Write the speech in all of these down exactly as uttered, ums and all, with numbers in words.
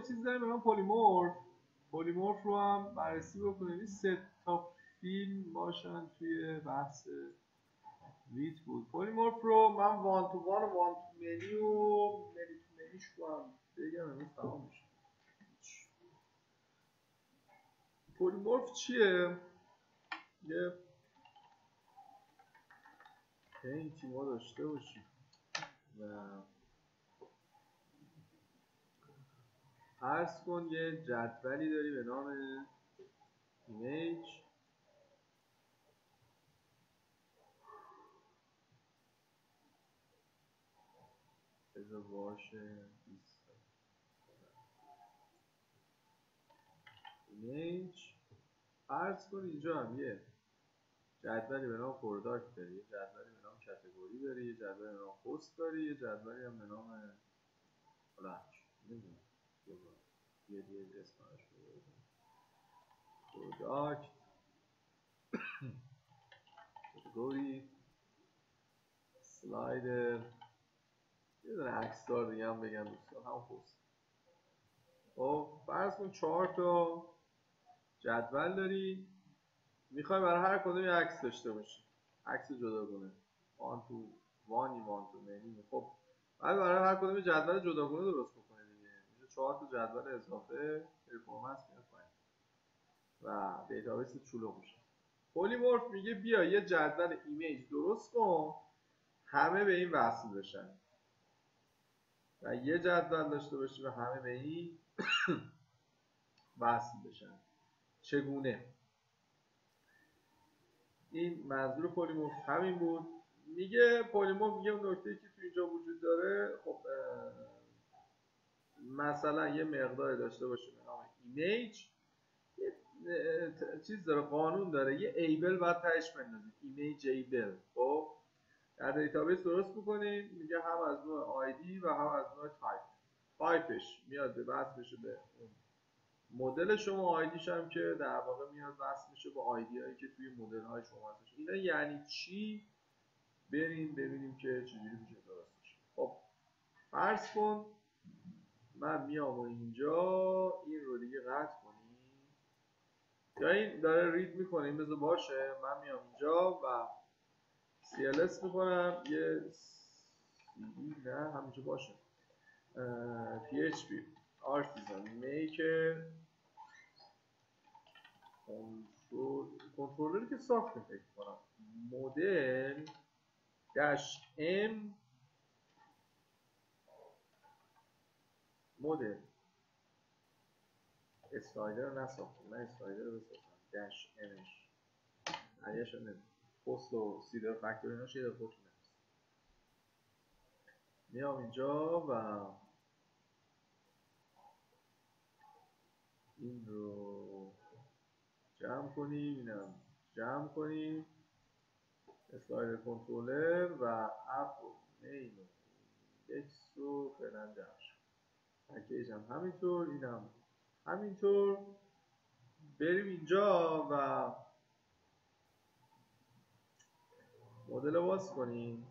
یه چیز داریم به نام پلیمورف. پلیمورف رو هم بررسی بکنیم. این سه تا فیلم باشن توی بحث ویت بود. پلیمورف رو من وان تو وان و وان تو منی و منی تو منیش کنم بگم امروز تمام میشه. پلیمورف چیه؟ یه پینتی ما داشته باشیم و فرض کن یه جدولی داری به نام ایمیج بذار باشه ایمیج. فرض کن اینجا هم یه جدولی به نام پروداکت داری، یه جدولی به نام کاتگوری داری، یه جدولی به نام پست داری، یه جدولی هم به نام حالا نمیدونم یه دیگه اسمش پروداکت کاتگوری سلایدر یه دونه عکسدار دیگه هم بگم دوستان همون پست. خب فرض کن چهار تا جدول داری، میخوای برای هر کدوم یه عکس داشته باشی، عکس جداگونه وان تو وانی وان تو منی. خب بعد برای هر کدوم جدول جداگونه درست بکنی دیگه. اینجا چهار تا جدول اضافه پرفورمنس میاد پایین و دیتابیس شلوغ میشه. پلیمورف میگه بیا یه جدول ایمیج درست کن همه به این وصل بشن و یه جدول داشته باشی و همه به این وصل بشن. چگونه؟ این منظور پلیمورف همین بود. میگه پلیمورف میگه اون نکته‌ای که تو اینجا وجود داره، خب مثلا یه مقدار داشته باشه به نام ایمیج، یه چیز داره، قانون داره، یه ایبل باید تهش بندازید، ایمیج ایبل. خب در دیتابیس درست میکنیم، میگه هم از نوع آیدی و هم از نوع تایپ. تایپش میاد به وصل بشه به اون مدل شما، آیدیش هم که در واقع میاد وصل میشه با آیدی هایی که توی مدل های شما هستش. اینا یعنی چی؟ بریم ببینیم که چجوری میشه درست بشه. خب فرض کن من میام و اینجا این رو دیگه قطع کنیم یا این داره رید میکنه، این بذار باشه. من میام اینجا و سی ال اس میکنم، یه سی نه همینجا باشه، پی اچ پی آرتیزان میکر کنترلری که ساختیم فکر کنم مدل داش ام مدل اسلایدر رو نساختیم، من اسلایدر رو بساختم داش امش علیهش هم نمید پست و سیدر فکتوری هاش یه دفعه نمید. میام اینجا و این رو جمع کنیم، اینم جمع کنیم، اسلایدر کنترلر و اپ و مین و ایندکس رو فعلا جمع شد. پکیج هم همینطور، اینم همینطور. بریم اینجا و مدل رو باز کنیم.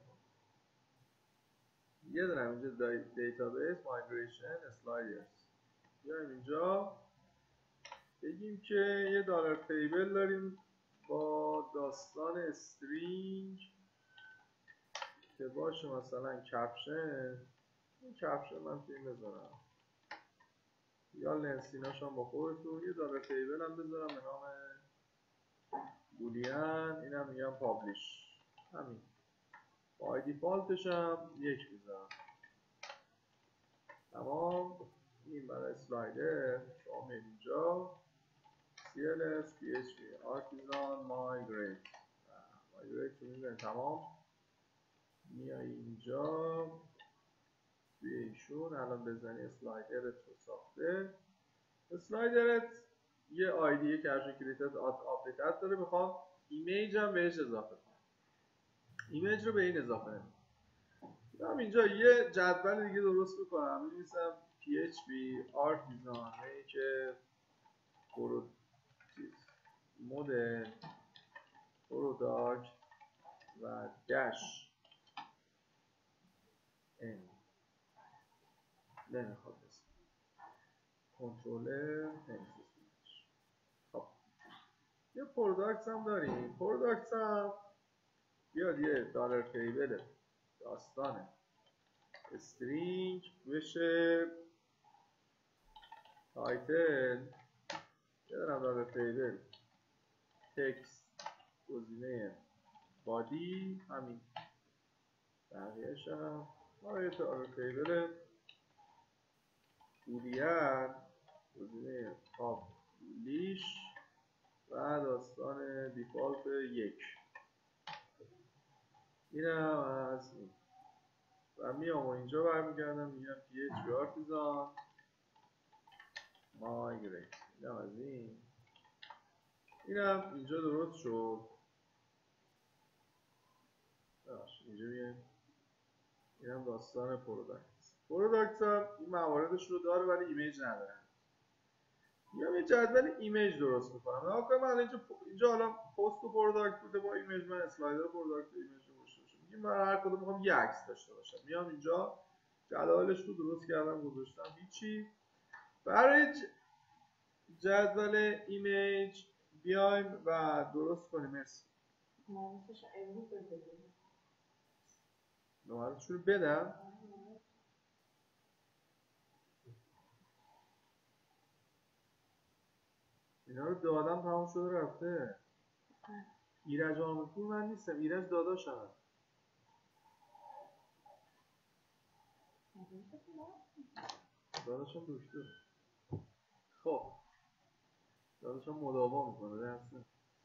یه دونه اینجا دیتابیس مایگریشن اسلایدرز. بیایم اینجا بگیم که یه دلار تیبل داریم با داستان استرینگ که باشه مثلا کپشن. این کپشن من توی این بذارم یا لنسیناش هم با خودتون. یه دلار تیبل هم بذارم به نام بولیان، اینم میگم پابلیش. همین با دیفالتش هم یک میذارم. تمام. این برای اسلایدر شما میاد اینجا سی ال اس پی اچ پی آرتیزان مایگریت مایگریت رو میذاریم. تمام. میای اینجا توی ایشون الان بزنی اسلایدرت رو ساخته. اسلایدرت یه آیدی که ارشن کریتت آپدیت داره، میخوام ایمیج هم بهش اضافه کنم. ایمیج رو به این اضافه نمیم. من اینجا یه جدول دیگه درست میکنم، می‌نویسم پی اچ پی artisan make پرو مدل پروداکت و داش ان نمیخواد بسید. کنترلر نمی‌سازیمش. خب یه پروداکت هم داریم. پروداکت هم بیاد یه دالر تیبل داستانه استرینگ بشه تایتل یه دارم دالر تیبل تکست گزینه بادی همین بقیهش هم ما یه دالر تیبل بولیان گزینه پابلیش و داستان دیفالت یک این هم از این و میام و اینجا برمیگردم میگم پی اچ پی آرتیزان مایگریت این هم از این این هم اینجا درست شد. اینجا بیایم این هم داستان پروداکت پروداکت هم این مواردش رو داره ولی ایمیج نداره. میام یه جدول ایمیج درست میکنم. نگاه کنم من اینجا اینجا حالا پست و پروداکت بوده با ایمیج من اسلایدر پروداکت ایمیج رو داشته باشم. میگم من هر کدوم میخوام یه عکس داشته باشم. میام اینجا جدولش رو درست کردم گذاشتم هیچی. برای جدول ایمیج بیایم و درست کنیم. مرسی. نمازش رو بدم. اینا رو دادم تمام شده رفته. ایرج آمدپور من نیستم. ایرج داداشم. داداشم دکتر. خب داداشم مداوا میکنه درسته.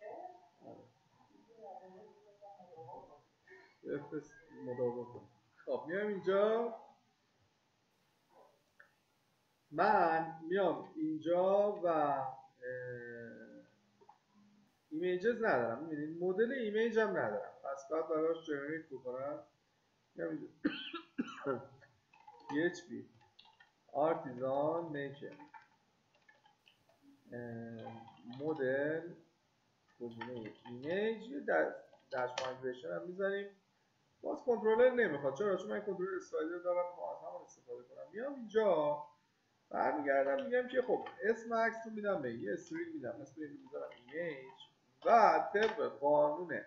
بفرست مداوا کن. خب میام اینجا من میام اینجا و ایمیجز ندارم. میبینید مدل ایمیج هم ندارم پس بعد براش جنریت بکنم. میام اینجا پی اچ پی آرتیزان میکر مدل گزینه ایمیج یه داش مایگریشن هم میذاریم. باز کنترلر نمیخواد. چرا؟ چون من کنترلر اسلایدر دارم میخوام از همون استفاده کنم. میام اینجا برمیگردم میگم که خب اسم عکس رو میدم به یه استرینگ میدم اسم اینو میذارم ایمیج و طبق قانون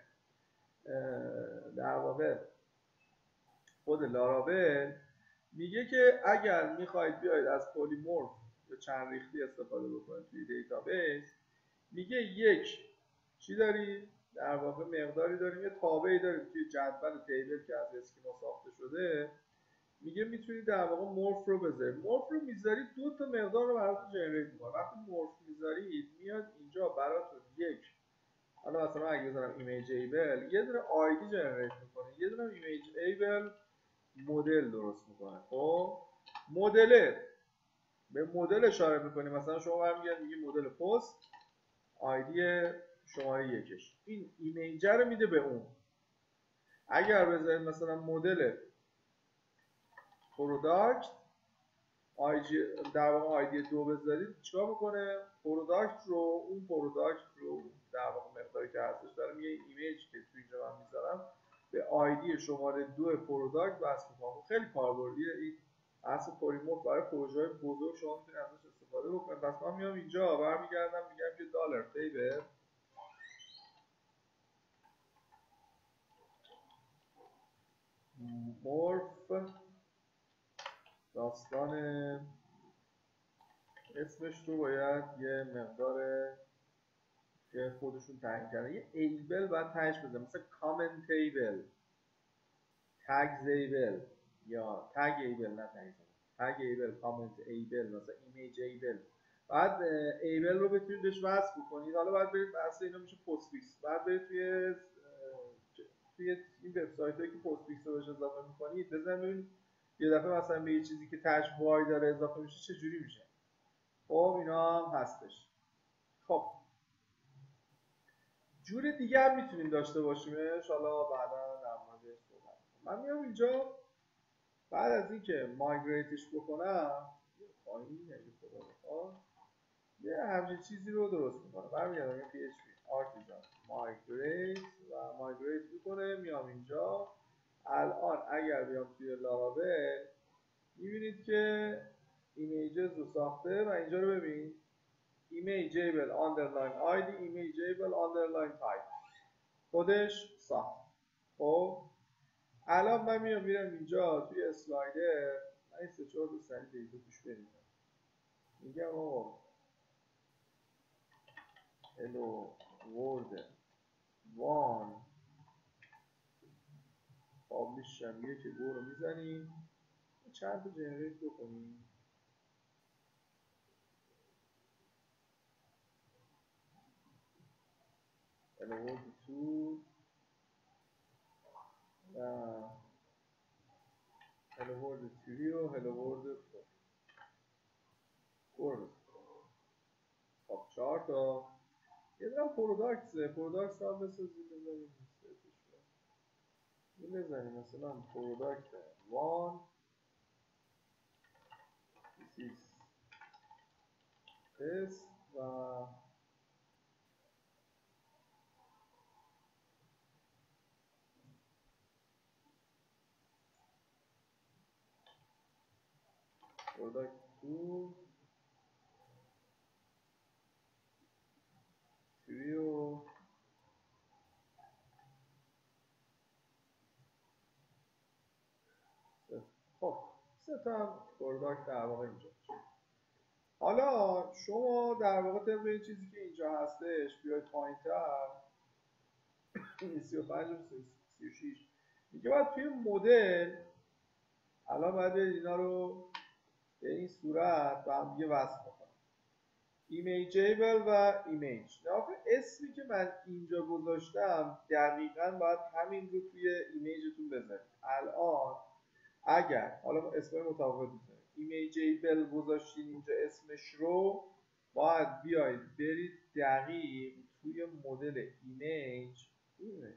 در واقع خود لاراول میگه که اگر میخواید بیاید از پلیمورف یا چند ریختی استفاده بکنید توی دیتابیس میگه یک چی داریم در واقع مقداری داریم یه تابعی داریم توی جدول تیبل که از اسکیما ساخته شده. میگه میتونید در واقع مورف رو بذارید. مورف رو میذارید دو تا مقدار رو براتون جنریت میکنه. وقتی مورف میذارید میاد اینجا براتون یک حالا مثلا اگه بذارم ایمیج ایبل یه دونه آیدی جنریت میکنه یه دونه ایمیج ایبل مدل درست میکنه. خب مدل به مدل اشاره میکنیم. مثلا شما برمیگردید میگه مدل پست آیدی شماره یکش این ایمیج رو میده به اون. اگر بذارید مثلا مدل پروداکت آیدی در واقع آیدی دو بذارید چیکار میکنه؟ پروداکت رو اون پروداکت رو در واقع مقداری که هستش داره میگه ایمیج که توی اینجا من میذارم به آیدی شماره دو پروداکت وصل میکنم. خیلی کاربردیه این اصل پلیمورف برای پروژه‌های بزرگ شما میتونید ازش استفاده بکنید. پس من میام اینجا برمیگردم میگم که دلار تیبل مورف داستان اسمش رو باید یه مقدار که خودشون تعیین کردن یه ایبل باید تهش بزنم مثل کامنت ایبل تگ ایبل یا تگ ایبل نه تگ تگ ایبل کامنت ایبل مثلا ایمیج ایبل بعد ایبل رو بتونید بهش وصل بکنید. حالا بعد برید واسه اینا میشه پست فیکس بعد برید توی توی این وبسایت هایی که پست فیکس رو بهش اضافه میکنید بزنید ببینید یه دفعه مثلا به یه چیزی که تاش وای داره اضافه میشه چه جوری میشه. خب اینا هم هستش. خب جور دیگه هم میتونیم داشته باشیمش. حالا بعدا در موردش صحبت کنم. من میام اینجا بعد از اینکه مایگریتش بکنم پایین نگه خدا بخواد یه همچین چیزی رو درست میکنم. برمیگردم یه پی اچ پی آرتیزان مایگریت و مایگریت میکنه. میام اینجا الان اگر بیام توی لاراول میبینید که ایمیجز رو ساخته و اینجا رو ببین ایمیجیبل آندرلاین آیدی ایمیجیبل آندرلاین تایپ خودش ساخت. خب الان من میام میرم اینجا توی اسلایدر من این سه چهار تا سری دیتا توش بریزم میگم آقا hello world وان پابلیش هم یک گو رو میزنیم چند تا جنریت بکنیم hello world تو و hello world تری و hello world فور. خب چهار تا یه دارم پروداکتسه پروداکتس هم بسازیم بزنیم این بزنیم مثلا پروداکت وان تست و پروداکت تو تری و خب سه تا هم پروداکت در واقع اینجا. حالا شما در واقع طبق این چیزی که اینجا هستش بیاید پایین‌تر سی و پنج و سی و شش میگه باید توی مدل الان باید اینا رو به این صورت با هم دیگه وصل بکنم ایمیجیبل و ایمیج. ناخه اسمی که من اینجا گذاشتم دقیقاً باید همین رو توی ایمیجتون بذارید. الان اگر حالا اسم متفاوت می‌ذاریم ایمیجیبل گذاشتین اینجا اسمش رو باید بیاید برید دقیق توی مدل ایمیج ایمیج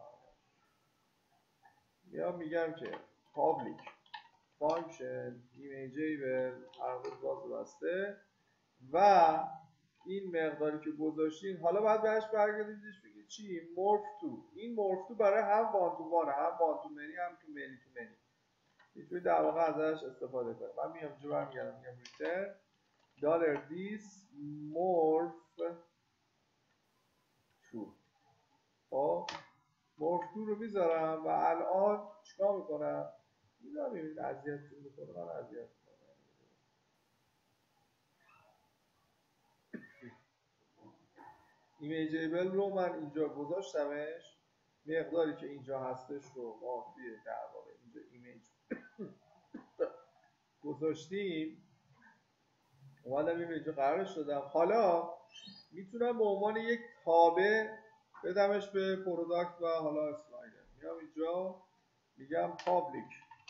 میام میگم که پابلیک فانکشن ایمیجیبل عرض باز بسته و این مقداری که گذاشتین حالا باید بهش برگردیدش بگید چی مورف تو. این مورف تو برای هم وان تو وانه هم وان تو منی هم تو منی تو منی میتونید در واقع ازش استفاده کنید. من میام اینجا برمیگردم میگم ریترن دالر دیس مورف تو. خب مورف تو رو میذارم و الان چیکار میکنم میذارم ببینید اذیتتون میکنه من اذیت ایمیجیبل رو من اینجا گذاشتمش مقداری که اینجا هستش رو ما توی در واقع اینجا ایمیج گذاشتیم اومدم اینجا قرارش دادم. حالا میتونم به عنوان یک تابع بدمش به پروداکت و حالا اسلایدر. میام اینجا میگم پابلیک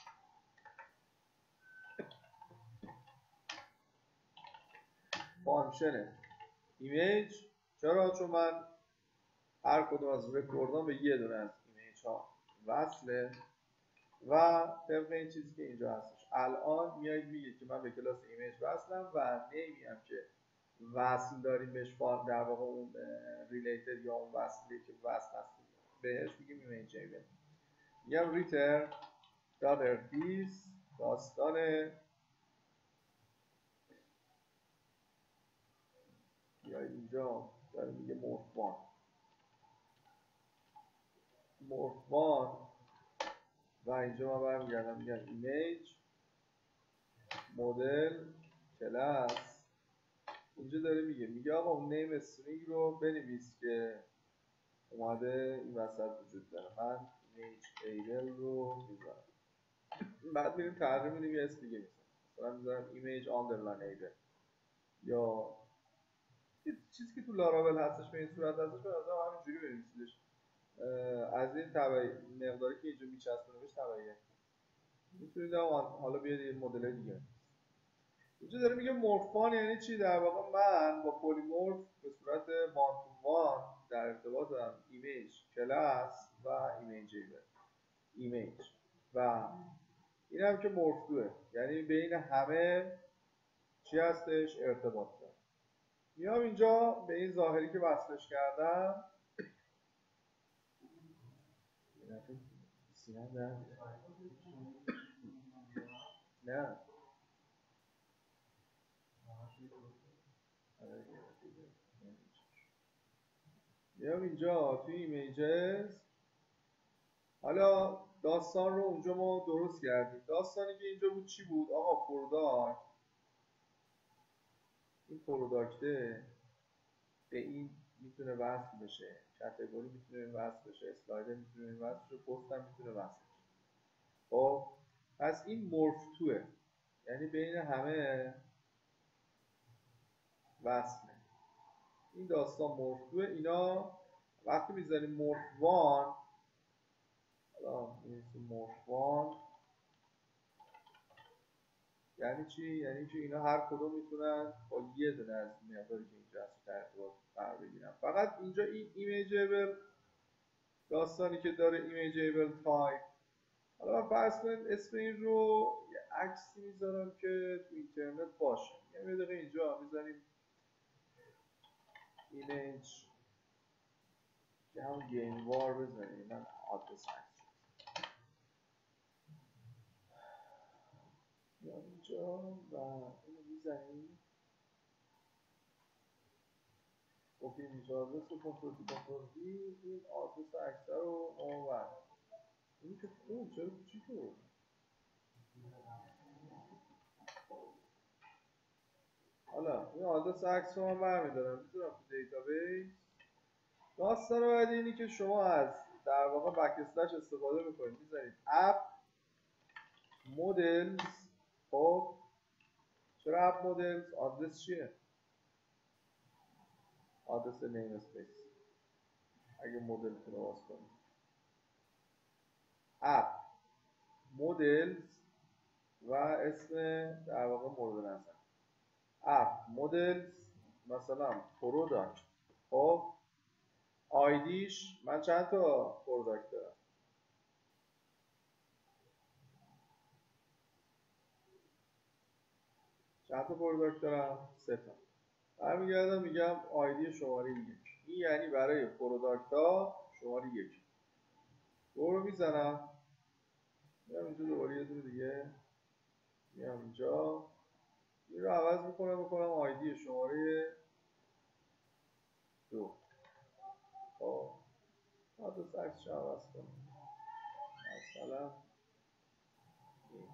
فانکشن ایمیج. چرا؟ چون من هر کدوم از رکوردام به یه دونه از ایمیج ها وصله و طبق این چیزی که اینجا هستش الان میایید میگید که من به کلاس ایمیج وصلم و نیمی هم که وصل داریم بهش در واقع اون ریلیتد یا اون وصلی که وصل هست بهش میگیم ایمیجیبل. میگم ریتر دالر دیس داستان یا اینجا داره میگه مورفان مورفان و اینجا من برمیگردم میگم ایمیج مدل کلاس. اینجا داره میگه میگه آقا اون نیم استرینگ رو بنویس که اومده این وسط وجود داره. من ایمیج ایبل رو میذارم بعد میریم تغییر میدیم یه اسم دیگه میذارم مثلا میذارم ایمیج آندرلاین ایبل یا چیزی که تو لاراول هستش به این صورت هستش به نظرم همینجوری بنویسیدش از این تبعی مقداری که اینجا میچسبونه بهش تبعیه میتونید حالا بیاد یه مدل دیگه. اینجا داره میگه مورفان یعنی چی؟ در واقع من با پلیمورف به صورت وان تو وان در ارتباط دارم ایمیج کلاس و ایمیجیبل ایمیج و این هم که مورف دوه یعنی بین همه چی هستش ارتباط داره. میام اینجا به این ظاهری که وصلش کردم نه میام اینجا توی ایمیجز. حالا داستان رو اونجا ما درست کردیم. داستانی که اینجا بود چی بود؟ آقا پروداکت، این پروداکته به این میتونه وصل بشه، کاتگوری میتونه وصل بشه، اسلایدر میتونه وصل بشه، پست هم میتونه وصل بشه. خب پس این مورف توه، یعنی بین همه وصله. این داستان مورف توه. اینا وقتی میذاریم مورف وان، حالا می‌نویسیم مورف وان یعنی چی؟ یعنی که اینا هر کدوم میتونن با یه دونه از مقداری که اینجا هست در ارتباط قرار بگیرن. فقط اینجا این ایمیجیبل داستانی که داره ایمیجیبل تایپ. حالا من فرض کنید اسم این رو یه عکسی میذارم که تو اینترنت باشه. یه دقیقه اینجا میذاریم ایمیج که همون گیم وار بزنیم. من آدرس عکس یا اینجا و اینو میزنیم. اوکی اینجا آدرس رو کنترل دی کنترل دی، این آدرس عکس رو آور. این که خوب چرا چی تو؟ حالا این آدرس عکس رو من برمیدارم میذارم تو دیتابیس. داستان بعد اینی که شما از در واقع بک اسلش استفاده میکنید، میذارید اپ مدلز. خب چرا اپ مدلز؟ آدرس چیه؟ آدرس نیم اسپیس. اگه مدلتون رو باز کنید اپ مدلز و اسم در واقع مورد نظر اپ مدلز، مثلا پروداکت. خب آیدیش من چند تا پروداکت دارم؟ چند تا پروداکت دارم؟ سه تا. برمیگردم میگم آیدی شماره یک. این یعنی برای پروداکت ها شماره یک. دو رو میزنم، میام اینجا دوباره یه دونه دیگه، میام اینجا این رو عوض میکنم میکنم آیدی شماره دو. خب آدرس عکسش رو عوض کنم، مثلا این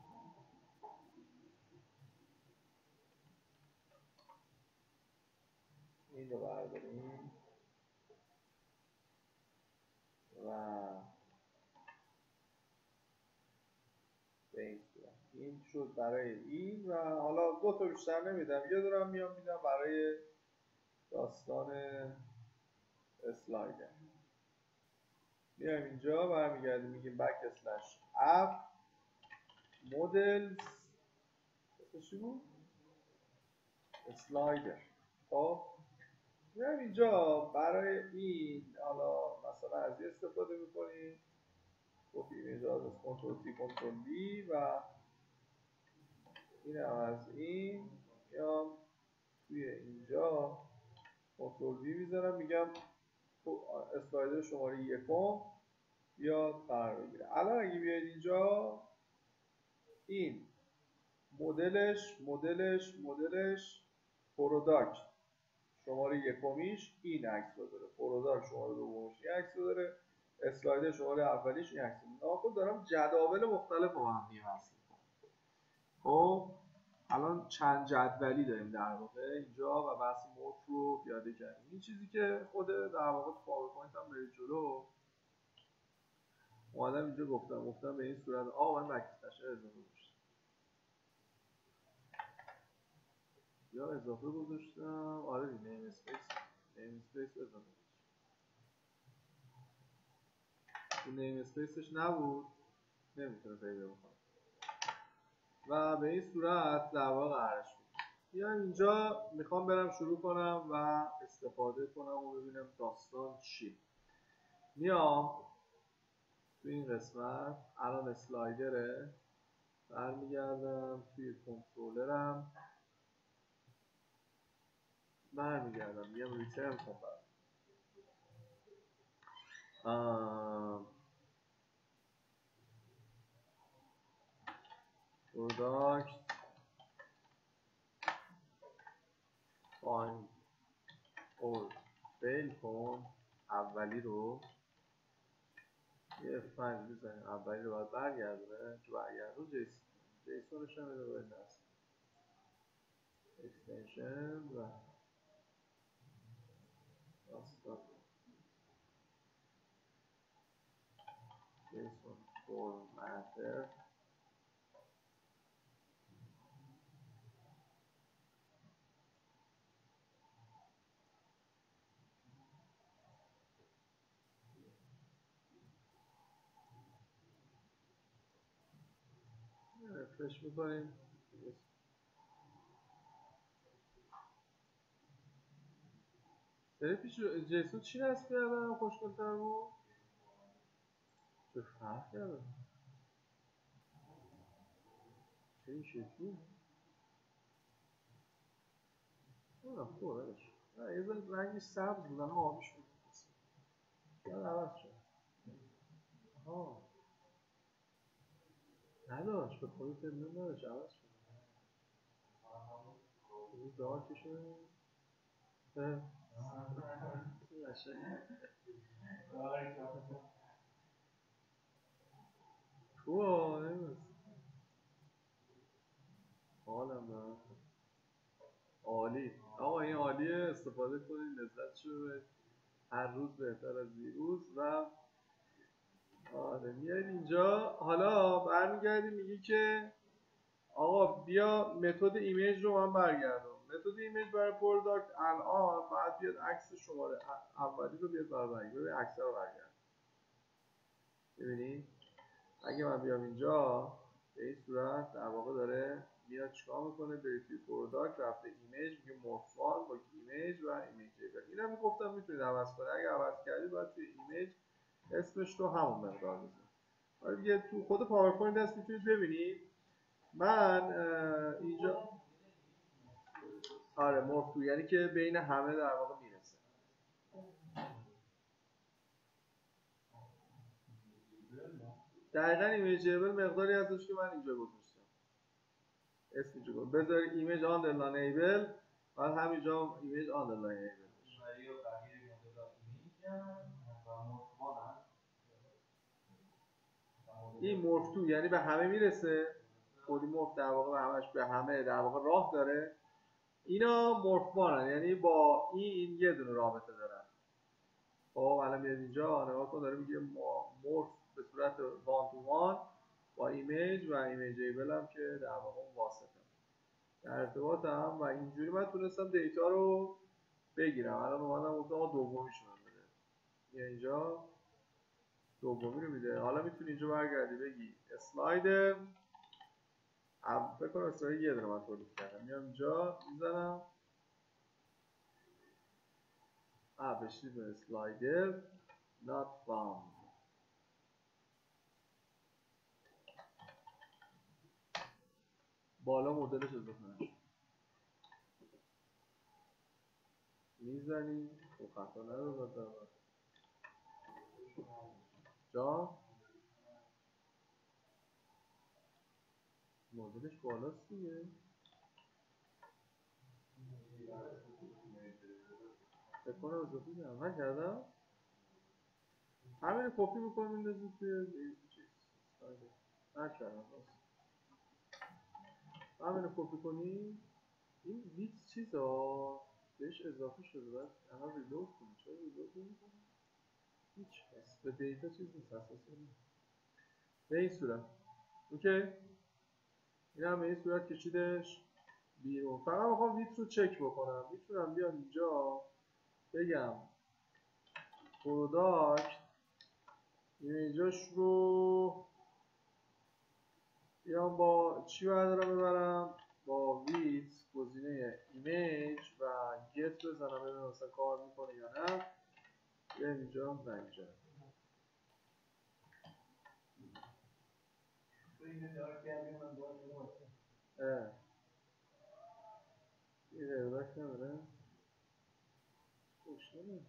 این رو برداریم و به این صورت این شد برای این. و حالا دو تا بیشتر نمیدم، یه دورم میام میدم برای داستان اسلایدر. میایم اینجا برمیگردیم میگیم بک اسلش اپ مدلز چی بود؟ اسلایدر. خب میایم اینجا برای این حالا مثلا از این استفاده میکنیم، کپی ایمیج آدرس کنترل تی کنترل وی و این هم از این. میام توی اینجا کنترل وی میذارم میگم اسلایدر شماره یکم بیاد قرار بگیره. الان اگه بیاید اینجا این مدلش مدلش مدلش پروداکت شماره یکمیش این عکس رو داره، پروداکت شماره دومیش این عکس رو داره، اسلایدر شماره اولیش این عکس رو داره. خب دارم جداول مختلف با هم دیگه وصل می‌کنم. خب الان چند جدولی داریم در واقع اینجا و بحث مورف رو پیاده کردیم. این چیزی که خود در واقع تو پاورپوینت هم برید جلو اومدم اینجا گفتم گفتم به این صورت آقا من بک‌اسلش اضافه گذاشتم یا اضافه گذاشتم آره نیم اسپیس نیم اسپیس اضافه تو نیم اسپیسش نبود نمیتونه پیدا بکنه و به این صورت در واقع قرارش میدم. بیایم اینجا میخوام برم شروع کنم و استفاده کنم و ببینم داستان چی. میام تو این قسمت الان اسلایدره، برمیگردم توی کنترلرم، برمیگردم میگم ریترن کنم پروداکت فایند اور فیل کن اولی رو یه اف پنج بزنیم، اولی رو باید برگردونه که برگردون جیسون جیسونش هم میده باید نست اکستنشن و داستان جیسون فورمتر رفرش میکنیم. سری پیش جیسون چی نصب کردم خوشگل‌تر بود؟ چه فرق کرده؟ چه این شکلی؟ نه خوبش. نه یه ذره رنگش سبز بود الان آبی شد. یاد عوض شد. آها. نداشت به خودی تبنون نداشت عوض شد. این دارک شد. اه. قشنگ. خوبه نمیدونست. حالم دارم. عالی. آقا این عالیه استفاده کنید لذت ببرید. هر روز بهتر از دیروز و آره میاد اینجا. حالا برمیگردیم میگی که آقا بیا متد ایمیج رو من برگردم. متد ایمیج برای پروداکت الان باید بیاد عکس شماره اولی رو بیاد برگردم. ببین عکس رو برگردم. ببینید اگه من بیام اینجا به این صورت در واقع داره میاد چیکار میکنه بری توی پروداکت رفته ایمیج میگه مورفان با ایمیج و ایمیج جیبل. اینا میگفتم میتونید عوض کنید. اگه عوض کردید باید توی ایمیج اسمش رو همون مقدار بزنید. حالا دیگه تو خود پاورپوینت هست میتونید ببینید. من اینجا آره مورف یعنی که بین همه در واقع میرسه. دقیقاً ایمیج جیبل مقداری ازش که من اینجا گذاشتم. اسم اینجا گذاشتم. بذارید ایمیج آندرلاین ایبل بعد همینجا ایمیج آندرلاین ایبل بشه. این مورف تو یعنی به همه میرسه. خودی مورف در واقع به همش به همه در واقع راه داره. اینا مورف وانن یعنی با این یه دونه رابطه دارن. خب الان میاد اینجا نگاه کن داره میگه مورف به صورت وان تو وان با ایمیج و ایمیج ایبل هم که در واقع واسطه در ارتباط هم و اینجوری من تونستم دیتا رو بگیرم. الان اومدم گفتم آقا دومیشو بده. میاد اینجا دومی رو میده. حالا میتونی اینجا برگردی بگی اسلاید ام فکر کنم اسلاید یه دونه من تولید کردم. میام اینجا میزنم آ بشید به اسلایدر not found. بالا مدلش اضافه نشد. میزنی خب خطا نداره داره جا مدلش بالاست دیگه. فکر کنم اضافه کردم نکردم. همین کپی میکنم میندازیم توی چیز نکردم همین کپی کنی. این ویت چیزا بهش اضافه شده باید الان ریلود کنی. چرا ریلود نمی‌کنی؟ هیچ بس به دیتا چیز نیست اساسا به این صورت. اوکی این هم به این صورت کشیدش بیرون. فقط میخوام ویت رو چک بکنم. میتونم بیام اینجا بگم پروداکت ایمیجاش رو بیام با چی بردارم ببرم با ویت گزینه ایمیج و گت بزنم ببینم مثلا کار میکنه یا نه. بیام اینجا و اینجا اه این رداک نداره خوشنه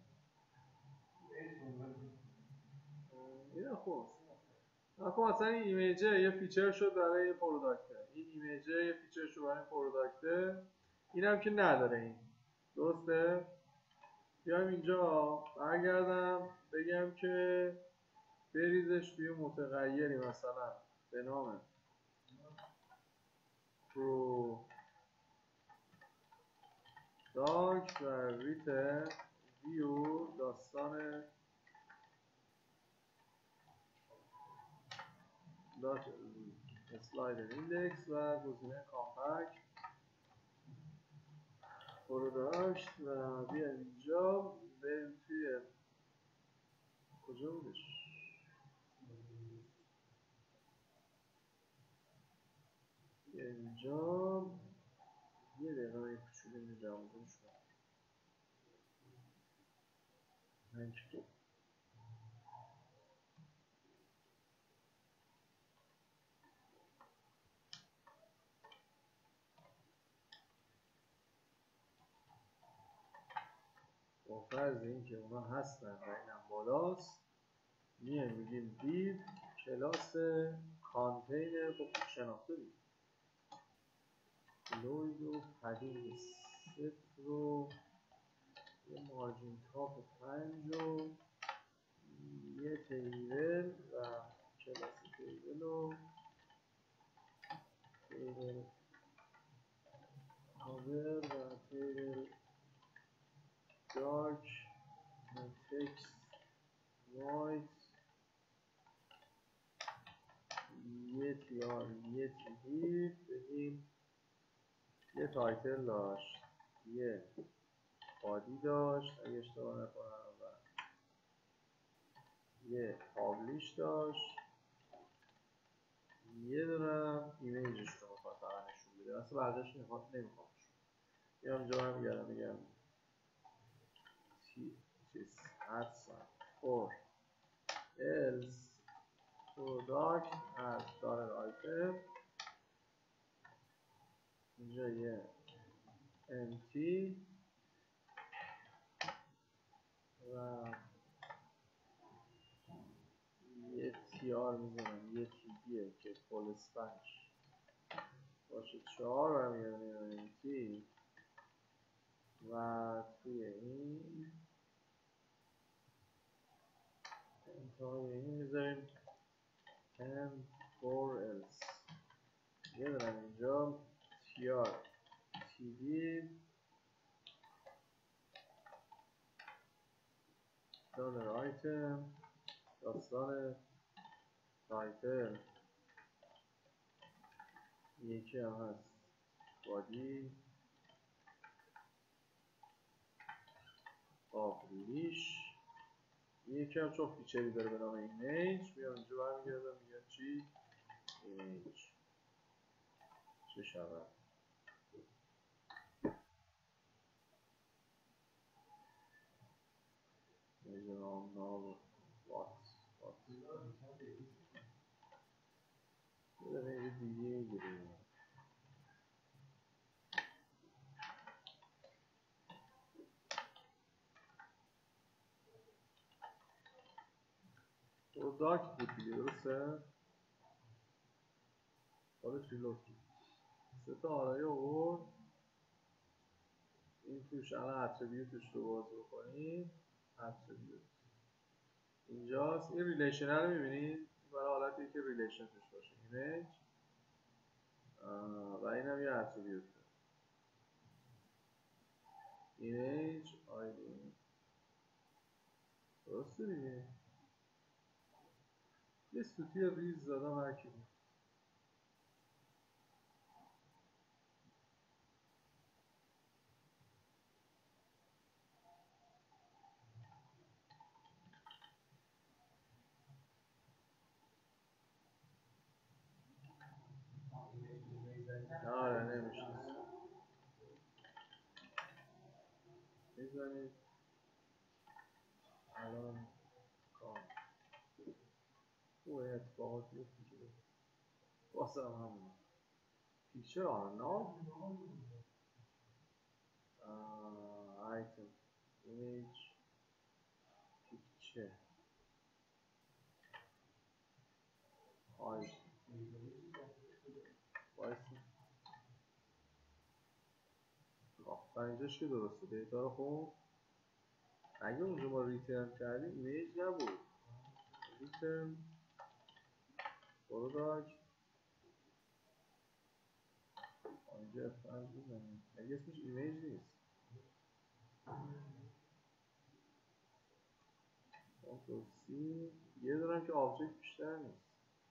این خوب خب مثلا این ایمیجه یه فیچر شد برای پروداکته. این ایمیجه یه فیچر شد برای پروداکته. این هم که نداره این درسته؟ بیایم اینجا برگردم بگم که بریزش توی متغیری مثلا به نام پروداکت و ریتن ویو داستان دات اسلاید ایندکس و گزینه کامپکت پروداکت و بیایم اینجا بریم توی کجا بودش اینجا یه دقیقه این کوچولو اینجا جمعون شد هنچی با فرض این که اونا هستن و اینم بالاست میایم میگیم دیو کلاس کانتینر خب شناخته دید لوید و پدید ست رو یه مارجین تاپ پنج و یه تیبل و کلاس تیبل و تیبل کاور و تیبل دارک و تکست وایت یه تیار یه تیبی بگیم یه تایتل داشت یه بادی داشت اگه اشتباه نکنم و یه پابلیش داشت یه دونم ایمیجش رو میخواد فقط نشون بده اصلا بقیه‌اش نمیخواد نمیخواد میام اینجا هم میگردم میگم چیز ادسان فور else product از دارد آیتم اینجا یه empty و یه تیار میزنم یه تیبیه که فول اسپنش باشه چهار و میگردم empty و توی این انتهای این میذاریم and for else یه دارم اینجا تیار تیبی دانر آیتم داستان تایتل یکی هم هست بادی آفریش یکی هم چون فیچری داره به نام ایمیج میام اینجا برمیگردم میگم چی؟ ایمیج چه شود؟ میدونم نام وات وات بذاره یه دیگه میگیریم پروداکت بود دیگه درسته؟ حالا چی لطف سه تا آرایه آورد این توش الان اتریبیوتش رو باز بکنیم اتریبیوت اینجاست این ریلیشن رو میبینید برای حالتی که ریلیشن توش باشه ایمیج و اینم یه اتریبیوت ایمیج آیدی درسته دیگه یه سوتی ریز زدم هر کی بود آره نمیشه میزنید الان کام او اتفاقات میفتی که واسه هم همون پیکچر آن نام آیتم ایمیج پیکچر آی وایسی اینجاش که درسته دیتا رو خون. اگه اونجا ما ریترن کردیم ایمیج نبود، ریترن پروداکت اینجا فرض بزنیم اگه اسمش ایمیج نیست کنترل سی یه دارم که آبجکت بیشتر نیست.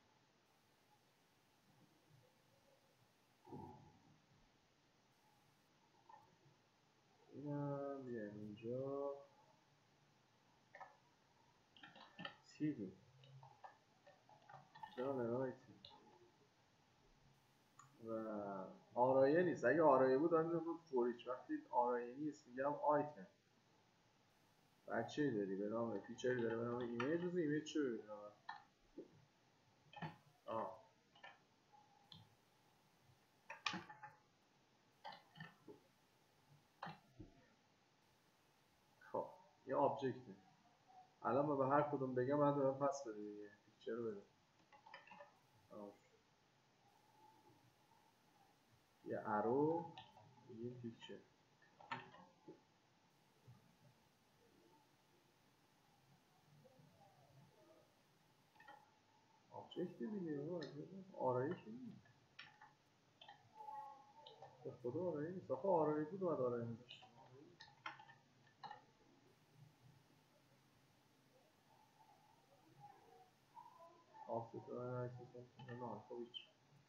اینم بیایم اینجا سیدیم جان و آرایه نیست. اگه آرایه بود آن میگم فوریچ. وقتی آرایه نیست میگم آیتم. بچه‌ای داری به نام فیچری داره به نام ایمیج. روز ایمیج چه ببینم آه خب یه آبجکته. الان ما به هر کدوم بگم من دارم پس بده دیگه فیچر رو بده. یه ارو یه فیچر آبجکت دیگه. آرایه که نیست به خدا آرایه نیست. آخه آرایه بود باید آرایه میداشت. آفست آرایه اکسس نه خب هیچ.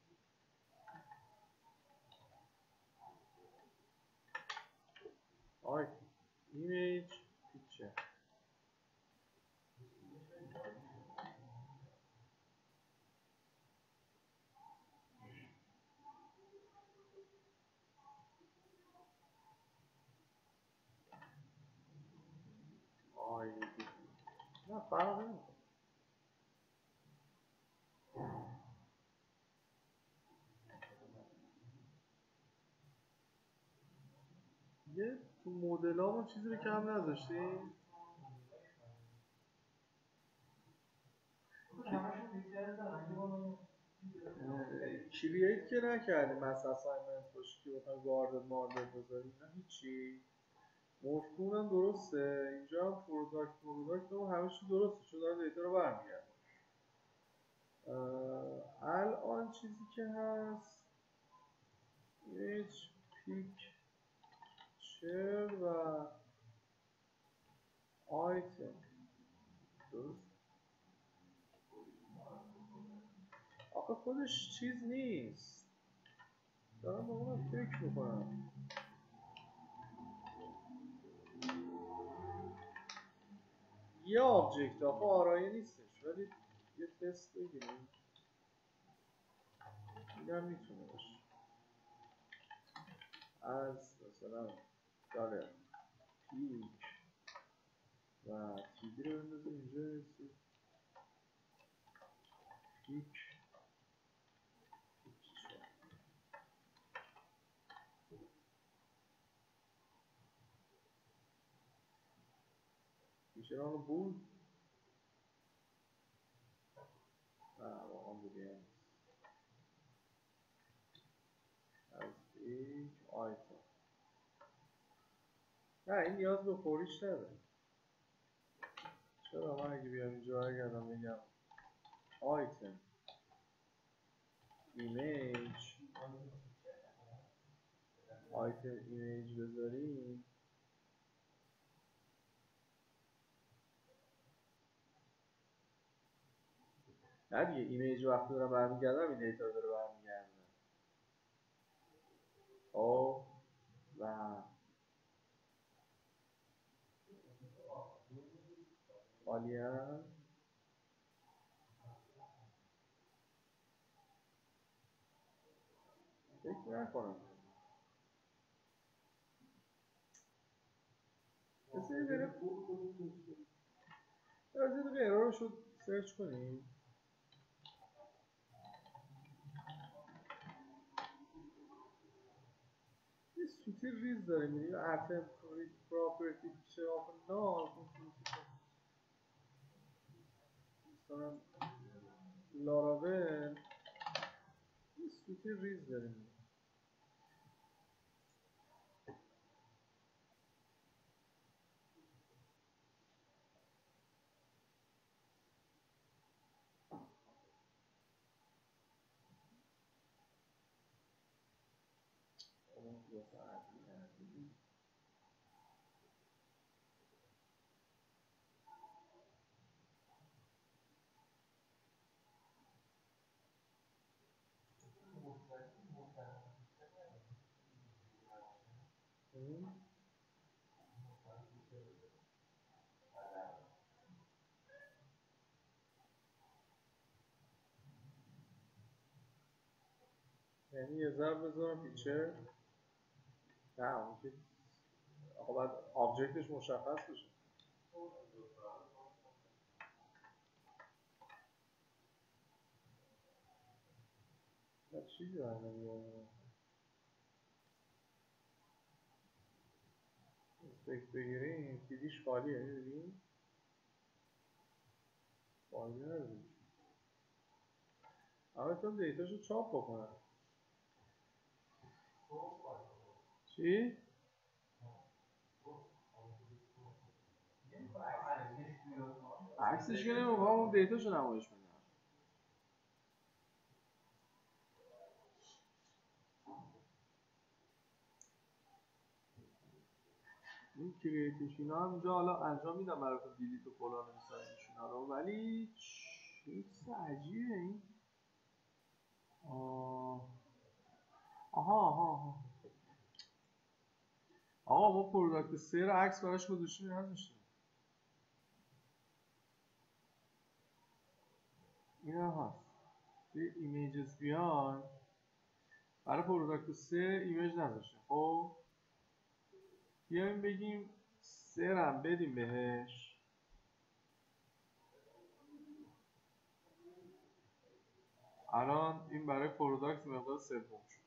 آیت ایمیج فیچر آیدی نه فرق نمیکنه. یه تو مدلامون چیزی رو کم نذاشتیم. کرییت که نکردیم مثلا اساینمنت باشه که بخوایم وارد مارد بذاریم نه هیچی. مفهوم هم درسته. اینجا هم پروداکت پروداکت هم همه چی درسته چون داره دیتا رو برمیگرده. الان چیزی که هست ایمیج پیکچر و آیتم درست. آخه خودش چیز نیست. دارم با اونم فکر میکنم. یه آبجکت آخه آرایه نیستش ولی یه تست بگیریم. این هم میتونه باشه از مثلا داره پیک و تیدی رو بندازیم اینجا پیک میشه آنو بود نه واقعا بودیم از پیک آیتم. نه این نیاز به فوریش نداره. چرا من اگه بیام اینجا برگردم بگم آیتم ایمیج آیتم ایمیج بذاریم نه دیگه ایمیج وقتی دارم برمیگردم این دیتا رو داره برمیگردم. او و عالیه فکر نکنم مثل این داره از این دقیقه ارور رو شد سرچ کنیم. یه سوتی ریز داریم میدیم اتم پراپرتی فیچر آف نال مثلا لاراول یه سوتی ریز داریم. یعنی یه ضرب بذارم پیچه نه اون که آقا باید آبجکتش مشخص بشه. چیزی باید نمیاد استیک بگیریم تیدیش خالیه میبینیم خالی نداریم اما بتونم دیتاشو چاپ بکنم چی؟ عکسش که نمیخوام اون دیتاشو نمایش بدم. این کریتیش اینا هم اینجا حالا انجام میدم براتون دیلیت و فلان و اینا رو ولی چیز عجیبه این آه. آها آها آها آقا ما پروداکت سه رو عکس براش گذاشتیم نذاشتیم این هم هست توی ایمیجز بیان برای پروداکت سه ایمیج نذاشتیم خب بیایم بگیم سرم بدیم بهش الان این برای پروداکت مقدار سوم شد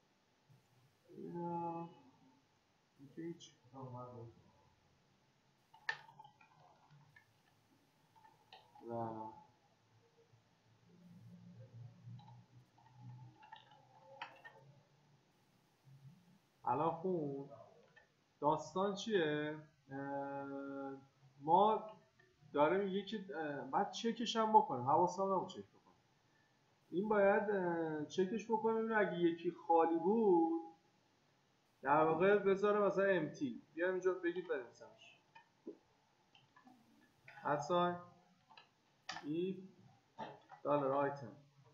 اینا هیچ و الان خون داستان چیه ما داره میگه که بعد چکش هم بکنیم حواسم نبود چک بکنیم این باید چکش بکنیم ببینیم اگه یکی خالی بود در واقع بذاره مثلا امتی بیایم اینجا بگید بنویسمش حتی if dollar item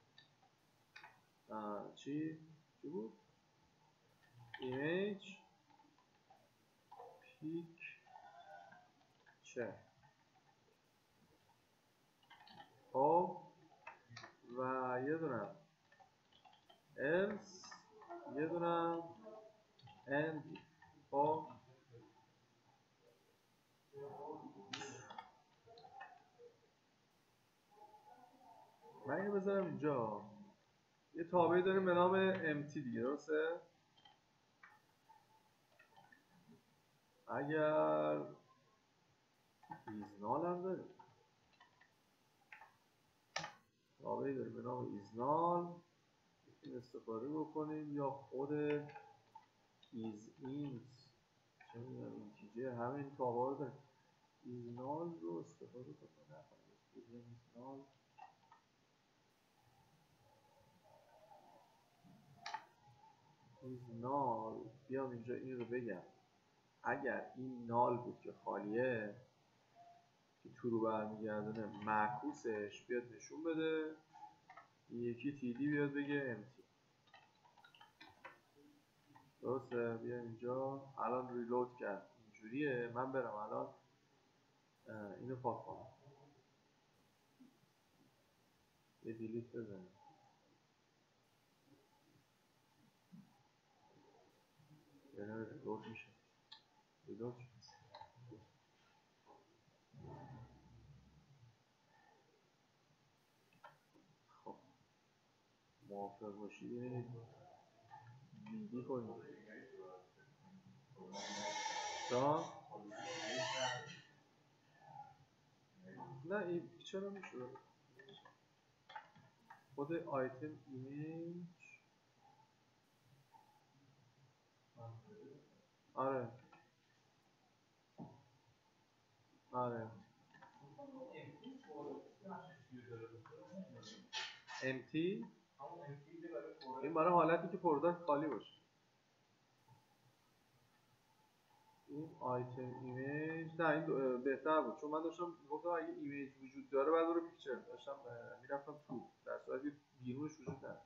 چی؟ چی بود؟ image picture خب و یه دونم else یه دونم and خب من اینو بذارم اینجا یه تابعی داریم به نام empty دیگه درسته؟ اگر ایزنال هم داریم تابعی داریم به نام ایزنال این استفاده بکنیم یا خود ایز اینت چه میدونم اینتیجر همین تابعه رو داریم ایزنال رو استفاده کنیم ایزنال ایزنال بیام اینجا این رو بگم اگر این نال بود که خالیه که تو رو برمیگردونه معکوسش بیاد نشون بده یکی تیدی بیاد بگه امتی درسته بیا اینجا الان ریلود کرد اینجوریه من برم الان اینو پاک کنم یه دیلیت بزنیم یعنی ریلود میشه ریلود شد خب موافق باشید یعنی بیدی کنیم تا نه این چرا میشه خود آیتم ایمیج آره آره empty این برای حالتی که پروداکت خالی باشه این آیتم ایمیج، نه این بهتر بود چون من داشتم گفتم اگه ایمیج وجود داره بعد رو پیکچر داشتم میرفتم تو در صورتی بیرونش وجود نداره.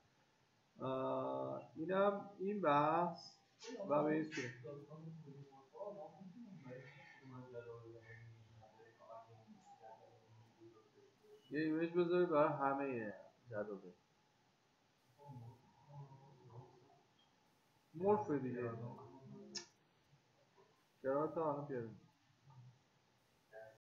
اینم این بحث و به این صورت یه ایمیج بذارید برای همه جداول مورف دیگه چرا تا الان بیاریم